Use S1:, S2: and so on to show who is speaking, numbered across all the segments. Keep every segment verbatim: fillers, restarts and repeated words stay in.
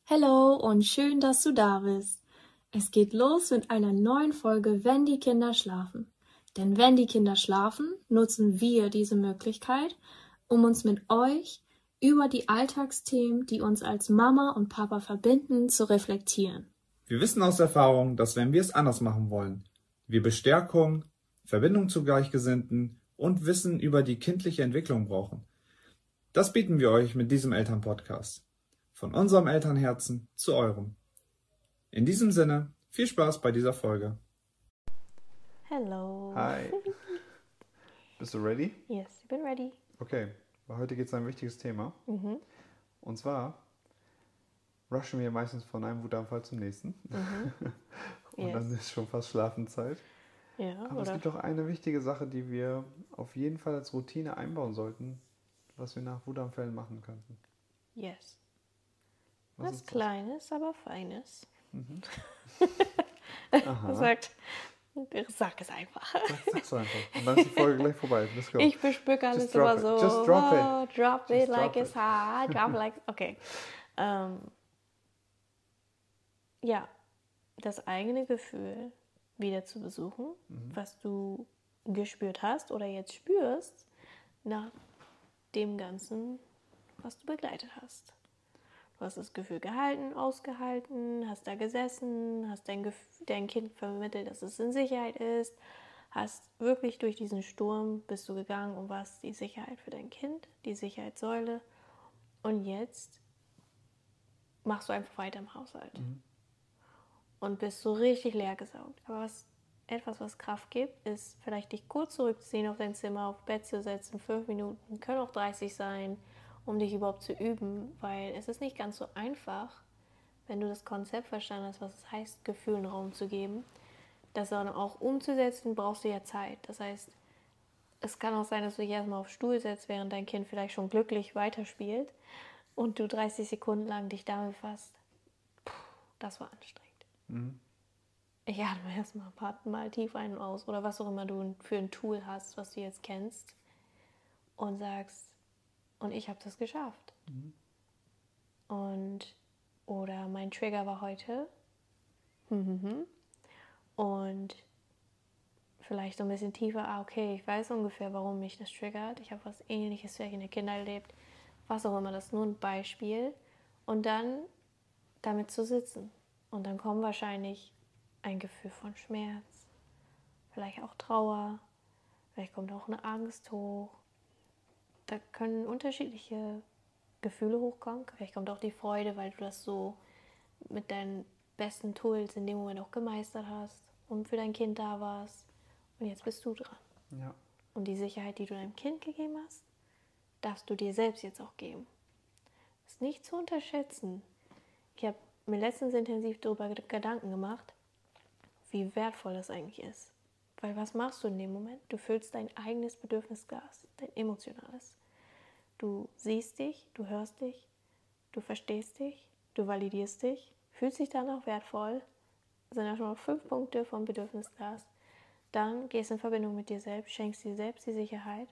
S1: Hallo und schön, dass du da bist. Es geht los mit einer neuen Folge Wenn die Kinder schlafen. Denn wenn die Kinder schlafen, nutzen wir diese Möglichkeit, um uns mit euch über die Alltagsthemen, die uns als Mama und Papa verbinden, zu reflektieren.
S2: Wir wissen aus Erfahrung, dass wenn wir es anders machen wollen, wir Bestärkung, Verbindung zu Gleichgesinnten und Wissen über die kindliche Entwicklung brauchen. Das bieten wir euch mit diesem Elternpodcast. Von unserem Elternherzen zu eurem. In diesem Sinne, viel Spaß bei dieser Folge.
S3: Hello.
S2: Hi. Bist du ready?
S3: Yes, ich bin ready.
S2: Okay, weil heute geht es um ein wichtiges Thema.
S3: Mhm.
S2: Und zwar rushen wir meistens von einem Wutanfall zum nächsten.
S3: Mhm.
S2: Und
S3: Yes.
S2: dann ist schon fast Schlafenszeit.
S3: Ja,
S2: Aber es
S3: oder?
S2: gibt auch eine wichtige Sache, die wir auf jeden Fall als Routine einbauen sollten, was wir nach Wutanfällen machen könnten.
S3: Yes.
S2: Was
S3: Was
S2: ist das?
S3: Kleines, aber Feines.
S2: Mhm.
S3: Er
S2: Aha.
S3: sagt, sag es einfach.
S2: Sag- Sag's einfach. Und dann ist die Folge gleich vorbei. Let's go.
S3: Ich bespücke alles
S2: Just drop
S3: immer
S2: it.
S3: so.
S2: Just drop it.
S3: Oh, drop
S2: Just
S3: it like
S2: drop
S3: it's
S2: it.
S3: hot. Drop it like... Okay. Ähm, ja, das eigene Gefühl wieder zu besuchen,
S2: Mhm.
S3: was du gespürt hast oder jetzt spürst, nach dem Ganzen, was du begleitet hast. Du hast das Gefühl gehalten, ausgehalten, hast da gesessen, hast dein, Gef- dein Kind vermittelt, dass es in Sicherheit ist, hast wirklich durch diesen Sturm bist du gegangen und warst die Sicherheit für dein Kind, die Sicherheitssäule. Und jetzt machst du einfach weiter im Haushalt
S2: Mhm.
S3: und bist so richtig leer gesaugt. Aber was etwas, was Kraft gibt, ist vielleicht dich kurz zurückzuziehen auf dein Zimmer, auf Bett zu setzen, fünf Minuten, können auch dreißig sein, um dich überhaupt zu üben, weil es ist nicht ganz so einfach, wenn du das Konzept verstanden hast, was es heißt, Gefühlen Raum zu geben, das dann auch umzusetzen, brauchst du ja Zeit. Das heißt, es kann auch sein, dass du dich erstmal auf den Stuhl setzt, während dein Kind vielleicht schon glücklich weiterspielt und du dreißig Sekunden lang dich damit fasst. Puh, das war anstrengend.
S2: Mhm.
S3: Ich atme erstmal ein paar Mal tief ein und aus oder was auch immer du für ein Tool hast, was du jetzt kennst und sagst, und ich habe das geschafft.
S2: Mhm.
S3: Und, oder mein Trigger war heute und vielleicht so ein bisschen tiefer, ah okay, ich weiß ungefähr, warum mich das triggert. Ich habe was Ähnliches vielleicht in der Kindheit erlebt, was auch immer, das ist nur ein Beispiel. Und dann damit zu sitzen. Und dann kommt wahrscheinlich ein Gefühl von Schmerz, vielleicht auch Trauer, vielleicht kommt auch eine Angst hoch. Da können unterschiedliche Gefühle hochkommen. Vielleicht kommt auch die Freude, weil du das so mit deinen besten Tools in dem Moment auch gemeistert hast und für dein Kind da warst. Und jetzt bist du dran.
S2: Ja.
S3: Und die Sicherheit, die du deinem Kind gegeben hast, darfst du dir selbst jetzt auch geben. Ist nicht zu unterschätzen. Ich habe mir letztens intensiv darüber Gedanken gemacht, wie wertvoll das eigentlich ist. Weil was machst du in dem Moment? Du füllst dein eigenes Bedürfnisglas, dein emotionales. Du siehst dich, du hörst dich, du verstehst dich, du validierst dich, fühlst dich dann auch wertvoll. Das sind ja schon mal fünf Punkte vom Bedürfnisglas. Dann gehst du in Verbindung mit dir selbst, schenkst dir selbst die Sicherheit.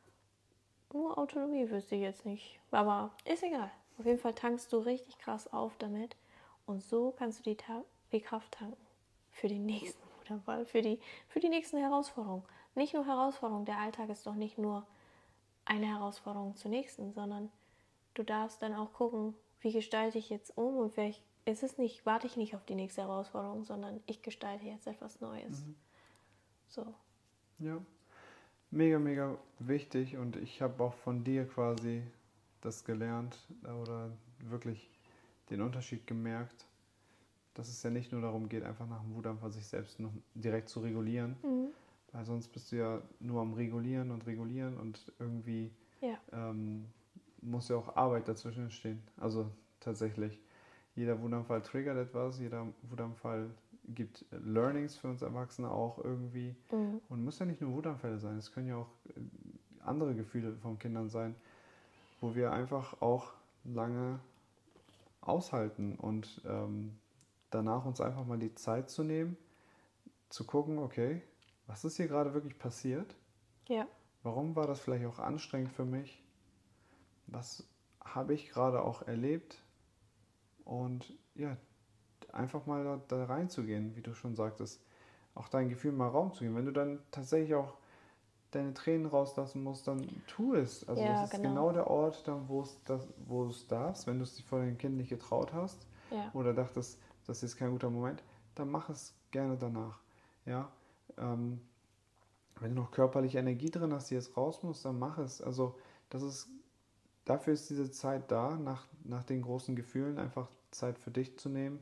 S3: Nur Autonomie wüsste ich jetzt nicht, aber ist egal. Auf jeden Fall tankst du richtig krass auf damit und so kannst du die, Ta- die Kraft tanken für den nächsten Wutanfall, für die, für die nächsten Herausforderungen. Nicht nur Herausforderungen, der Alltag ist doch nicht nur eine Herausforderung zur nächsten, sondern du darfst dann auch gucken, wie gestalte ich jetzt um und vielleicht ist es nicht, warte ich nicht auf die nächste Herausforderung, sondern ich gestalte jetzt etwas Neues.
S2: Mhm.
S3: So.
S2: Ja. Mega, mega wichtig und ich habe auch von dir quasi das gelernt oder wirklich den Unterschied gemerkt, dass es ja nicht nur darum geht, einfach nach dem Wutanfall sich selbst noch direkt zu regulieren,
S3: Mhm.
S2: weil sonst bist du ja nur am Regulieren und Regulieren und irgendwie
S3: Ja.
S2: ähm, muss ja auch Arbeit dazwischen entstehen. Also tatsächlich, jeder Wutanfall triggert etwas, jeder Wutanfall gibt Learnings für uns Erwachsene auch irgendwie.
S3: Mhm.
S2: Und muss ja nicht nur Wutanfälle sein, es können ja auch äh, andere Gefühle von Kindern sein, wo wir einfach auch lange aushalten und ähm, danach uns einfach mal die Zeit zu nehmen, zu gucken, okay, was ist hier gerade wirklich passiert?
S3: Ja.
S2: Warum war das vielleicht auch anstrengend für mich? Was habe ich gerade auch erlebt? und ja, einfach mal da, da reinzugehen, wie du schon sagtest, auch deinen Gefühlen mal Raum zu geben. Wenn du dann tatsächlich auch deine Tränen rauslassen musst, dann tu es. Also
S3: Ja,
S2: das ist
S3: genau.
S2: genau der Ort, dann, wo es das, wo du es darfst. Wenn du es dir vor deinem Kind nicht getraut hast
S3: Ja.
S2: oder dachtest, das ist kein guter Moment, dann mach es gerne danach. Ja? Ähm, wenn du noch körperliche Energie drin hast, die jetzt raus muss, dann mach es. Also das ist, dafür ist diese Zeit da, nach, nach den großen Gefühlen einfach Zeit für dich zu nehmen,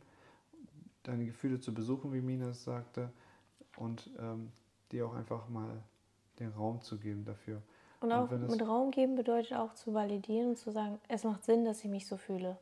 S2: deine Gefühle zu besuchen, wie Mina es sagte, und ähm, dir auch einfach mal den Raum zu geben dafür.
S3: Und
S2: Und
S3: auch
S2: wenn es,
S3: mit Raum geben bedeutet auch zu validieren und zu sagen, es macht Sinn, dass ich mich so fühle.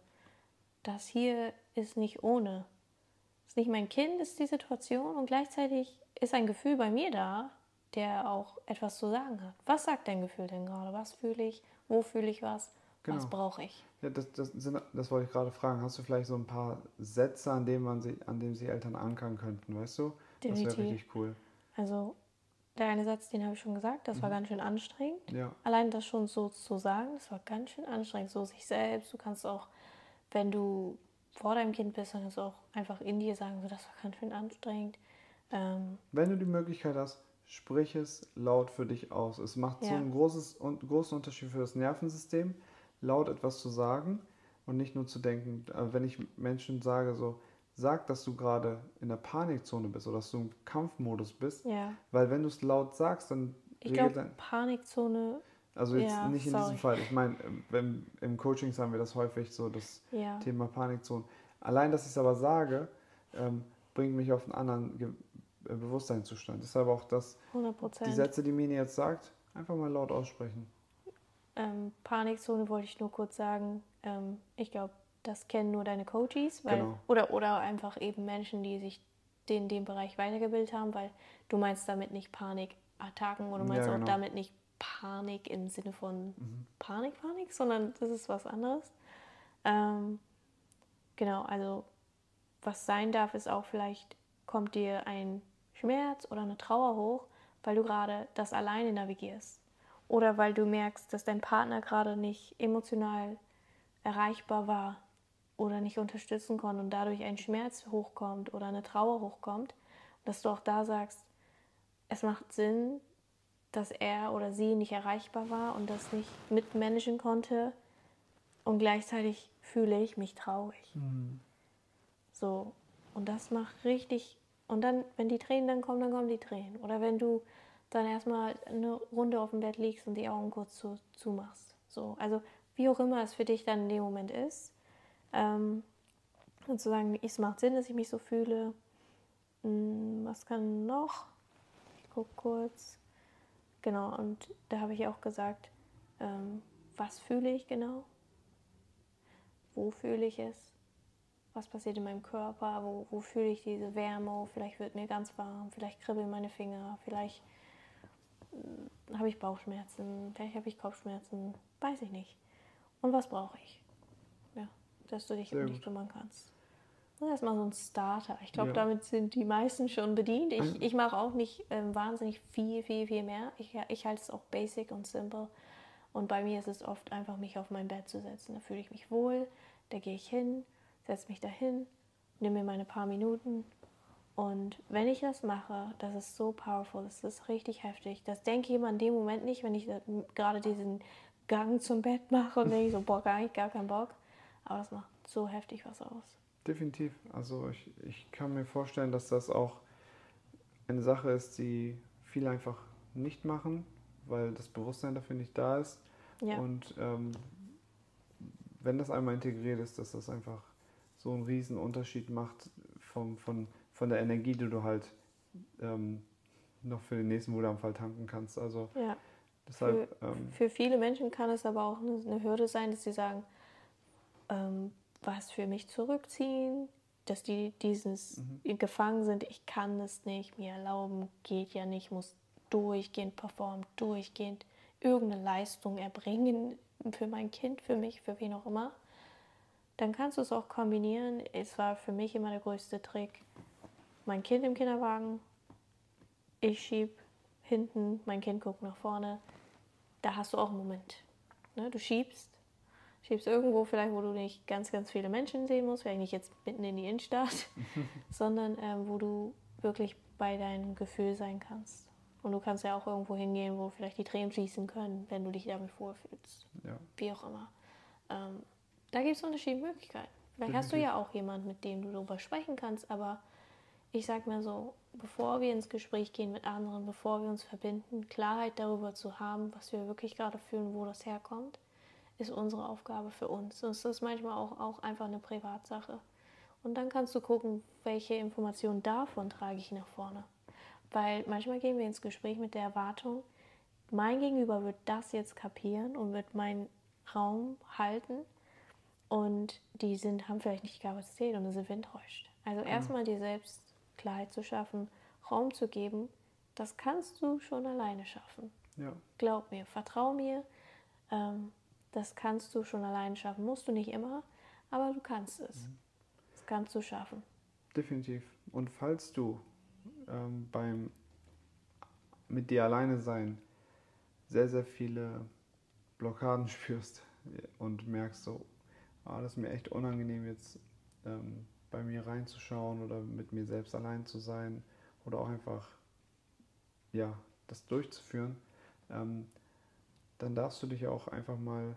S3: Das hier ist nicht ohne. Es ist nicht mein Kind, ist die Situation und gleichzeitig ist ein Gefühl bei mir da, der auch etwas zu sagen hat. Was sagt dein Gefühl denn gerade? Was fühle ich? Wo fühle ich was? Was
S2: genau,
S3: brauche ich?
S2: ja, das, das, sind, das wollte ich gerade fragen. Hast du vielleicht so ein paar Sätze, an denen man sie, an denen sich Eltern ankern könnten, weißt du? Das wäre
S3: Definitiv.
S2: richtig cool.
S3: Also der eine Satz, den habe ich schon gesagt, das war
S2: Mhm.
S3: ganz schön anstrengend.
S2: Ja,
S3: Allein das schon so zu sagen, das war ganz schön anstrengend. So sich selbst, du kannst auch, wenn du vor deinem Kind bist, dann kannst du auch einfach in dir sagen, so, das war ganz schön anstrengend. Ähm,
S2: wenn du die Möglichkeit hast, sprich es laut für dich aus. Es macht so
S3: ja,
S2: einen großes, un- großen Unterschied für das Nervensystem, laut etwas zu sagen und nicht nur zu denken. Äh, Wenn ich Menschen sage, so, sag, dass du gerade in der Panikzone bist oder dass du im Kampfmodus bist,
S3: ja.
S2: weil wenn du es laut sagst, dann
S3: Ich
S2: regelt
S3: glaube,
S2: dein,
S3: Panikzone,
S2: also jetzt
S3: ja,
S2: nicht in diesem
S3: sorry.
S2: Fall. Ich meine, wenn, im Coaching haben wir das häufig so, das
S3: Ja,
S2: Thema Panikzone. Allein, dass ich es aber sage, ähm, bringt mich auf einen anderen Ge äh, Bewusstseinszustand. Deshalb auch das,
S3: hundert
S2: die
S3: Prozent.
S2: Sätze, die Mini jetzt sagt, einfach mal laut aussprechen.
S3: Ähm, Panikzone wollte ich nur kurz sagen. Ähm, ich glaube, das kennen nur deine Coaches, weil,
S2: Genau.
S3: oder, oder einfach eben Menschen, die sich in dem Bereich weitergebildet haben, weil du meinst damit nicht Panikattacken oder du meinst
S2: Ja,
S3: auch
S2: genau.
S3: damit nicht Panik im Sinne von
S2: Mhm.
S3: Panik, Panik, sondern das ist was anderes. Ähm, genau, also was sein darf, ist auch vielleicht, kommt dir ein Schmerz oder eine Trauer hoch, weil du gerade das alleine navigierst. Oder weil du merkst, dass dein Partner gerade nicht emotional erreichbar war oder nicht unterstützen konnte und dadurch ein Schmerz hochkommt oder eine Trauer hochkommt. Dass du auch da sagst, es macht Sinn, dass er oder sie nicht erreichbar war und das nicht mitmanagen konnte und gleichzeitig fühle ich mich traurig.
S2: Mhm.
S3: So, und das macht richtig. Und dann, wenn die Tränen dann kommen, dann kommen die Tränen. Oder wenn du dann erstmal eine Runde auf dem Bett liegst und die Augen kurz zu, zumachst. So, also wie auch immer es für dich dann in dem Moment ist. Ähm, und zu sagen, es macht Sinn, dass ich mich so fühle. Hm, was kann noch? Ich gucke kurz. Genau, und da habe ich auch gesagt, ähm, was fühle ich genau? Wo fühle ich es? Was passiert in meinem Körper, wo, wo fühle ich diese Wärme, vielleicht wird mir ganz warm, vielleicht kribbeln meine Finger, vielleicht äh, habe ich Bauchschmerzen, vielleicht habe ich Kopfschmerzen, weiß ich nicht. Und was brauche ich? Ja, dass du dich
S2: Sehr
S3: um dich
S2: gut.
S3: kümmern kannst. Das ist erstmal so ein Starter. Ich glaube,
S2: Ja.
S3: damit sind die meisten schon bedient. Ich, ich mache auch nicht ähm, wahnsinnig viel, viel, viel mehr. Ich, ich halte es auch basic und simple. Und bei mir ist es oft einfach, mich auf mein Bett zu setzen. Da fühle ich mich wohl, da gehe ich hin, setze mich dahin, nehme mir meine paar Minuten. Und wenn ich das mache, das ist so powerful, das ist richtig heftig. Das denke ich immer in dem Moment nicht, wenn ich gerade diesen Gang zum Bett mache und denke so, boah, gar nicht, gar keinen Bock. Aber das macht so heftig was aus.
S2: Definitiv. Also ich, ich kann mir vorstellen, dass das auch eine Sache ist, die viele einfach nicht machen, weil das Bewusstsein dafür nicht da ist.
S3: Ja.
S2: Und ähm, wenn das einmal integriert ist, dass das einfach so einen riesen Unterschied macht vom, von, von der Energie, die du halt ähm, noch für den nächsten Wutanfall tanken kannst. Also
S3: Ja.
S2: deshalb,
S3: Für,
S2: ähm,
S3: für viele Menschen kann es aber auch eine, eine Hürde sein, dass sie sagen, ähm, was für mich zurückziehen, dass die dieses
S2: mhm.
S3: gefangen sind, ich kann es nicht mir erlauben, geht ja nicht, muss durchgehend performen, durchgehend irgendeine Leistung erbringen für mein Kind, für mich, für wen auch immer. Dann kannst du es auch kombinieren. Es war für mich immer der größte Trick, mein Kind im Kinderwagen, ich schieb hinten, mein Kind guckt nach vorne. Da hast du auch einen Moment. Ne? Du schiebst, Schieb's irgendwo vielleicht, wo du nicht ganz, ganz viele Menschen sehen musst, vielleicht nicht jetzt mitten in die Innenstadt, sondern ähm, wo du wirklich bei deinem Gefühl sein kannst. Und du kannst ja auch irgendwo hingehen, wo vielleicht die Tränen fließen können, wenn du dich damit wohlfühlst.
S2: Ja.
S3: Wie auch immer. Ähm, da gibt es unterschiedliche Möglichkeiten. Vielleicht hast du ja auch jemanden, mit dem du darüber sprechen kannst, aber ich sag mal so, bevor wir ins Gespräch gehen mit anderen, bevor wir uns verbinden, Klarheit darüber zu haben, was wir wirklich gerade fühlen, wo das herkommt, ist unsere Aufgabe für uns. Und es ist manchmal auch, auch einfach eine Privatsache. Und dann kannst du gucken, welche Informationen davon trage ich nach vorne. Weil manchmal gehen wir ins Gespräch mit der Erwartung, mein Gegenüber wird das jetzt kapieren und wird meinen Raum halten. Und die sind, haben vielleicht nicht die Kapazität und dann sind wir enttäuscht. Also erstmal dir selbst Klarheit zu schaffen, Raum zu geben, das kannst du schon alleine schaffen.
S2: Ja.
S3: Glaub mir, vertrau mir, ähm, das kannst du schon alleine schaffen. Musst du nicht immer, aber du kannst es. Mhm. Das kannst du schaffen.
S2: Definitiv. Und falls du ähm, beim mit dir alleine sein sehr, sehr viele Blockaden spürst und merkst so, ah, das ist mir echt unangenehm jetzt ähm, bei mir reinzuschauen oder mit mir selbst allein zu sein oder auch einfach ja, das durchzuführen, ähm, dann darfst du dich auch einfach mal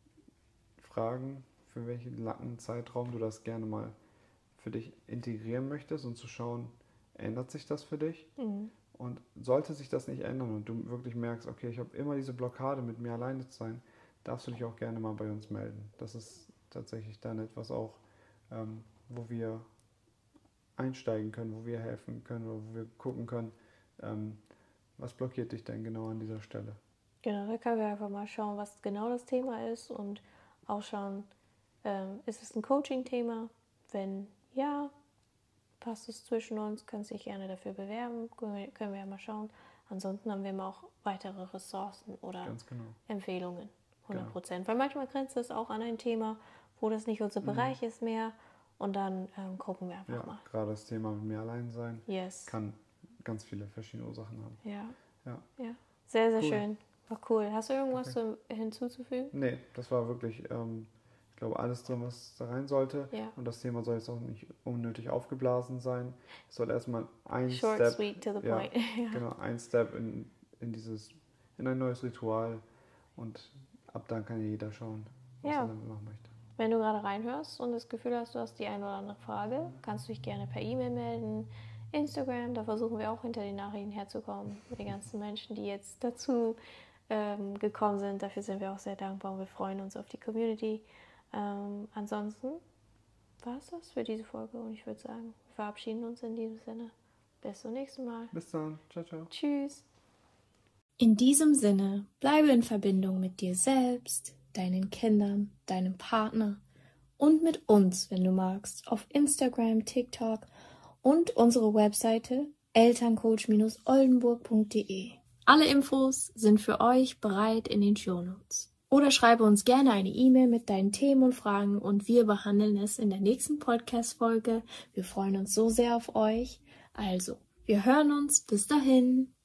S2: fragen, für welchen langen Zeitraum du das gerne mal für dich integrieren möchtest und zu schauen, ändert sich das für dich? Mhm. Und sollte sich das nicht ändern und du wirklich merkst, okay, ich habe immer diese Blockade, mit mir alleine zu sein, darfst du dich auch gerne mal bei uns melden. Das ist tatsächlich dann etwas auch, ähm, wo wir einsteigen können, wo wir helfen können oder wo wir gucken können, ähm, was blockiert dich denn genau an dieser Stelle.
S3: Genau, da können wir einfach mal schauen, was genau das Thema ist und auch schauen, ähm, ist es ein Coaching-Thema? Wenn ja, passt es zwischen uns, kannst dich gerne dafür bewerben, können wir, können wir ja mal schauen. Ansonsten haben wir immer auch weitere Ressourcen oder
S2: Ganz genau.
S3: Empfehlungen, hundert Prozent. Genau. Weil manchmal grenzt es auch an ein Thema, wo das nicht unser mhm. Bereich ist mehr und dann ähm, gucken wir einfach
S2: ja,
S3: mal.
S2: Gerade das Thema mit mir allein sein
S3: yes.
S2: kann ganz viele verschiedene Ursachen haben.
S3: Ja,
S2: ja.
S3: ja. Sehr, sehr
S2: cool.
S3: schön. War cool. Hast du irgendwas okay. so hinzuzufügen?
S2: Nee, das war wirklich, ähm, ich glaube, alles drin, was da rein sollte.
S3: Ja.
S2: Und das Thema soll jetzt auch nicht unnötig aufgeblasen sein. Es soll erstmal ein
S3: Short,
S2: Step,
S3: sweet, to the
S2: ja,
S3: point. ja.
S2: Genau, ein Step in, in dieses, in ein neues Ritual. Und ab dann kann ja jeder schauen, was
S3: ja.
S2: er damit machen möchte.
S3: Wenn du gerade reinhörst und das Gefühl hast, du hast die eine oder andere Frage, kannst du dich gerne per E-Mail melden. Instagram, da versuchen wir auch hinter den Nachrichten herzukommen. Mit den ganzen Menschen, die jetzt dazu ähm, gekommen sind. Dafür sind wir auch sehr dankbar und wir freuen uns auf die Community. Ähm, ansonsten war es das für diese Folge und ich würde sagen, wir verabschieden uns in diesem Sinne. Bis zum nächsten Mal.
S2: Bis dann. Ciao, ciao.
S3: Tschüss.
S1: In diesem Sinne, bleibe in Verbindung mit dir selbst, deinen Kindern, deinem Partner und mit uns, wenn du magst, auf Instagram, TikTok und unsere Webseite elterncoach Bindestrich oldenburg Punkt de. Alle Infos sind für euch bereit in den Shownotes. Oder schreibe uns gerne eine E-Mail mit deinen Themen und Fragen und wir behandeln es in der nächsten Podcast-Folge. Wir freuen uns so sehr auf euch. Also, wir hören uns. Bis dahin.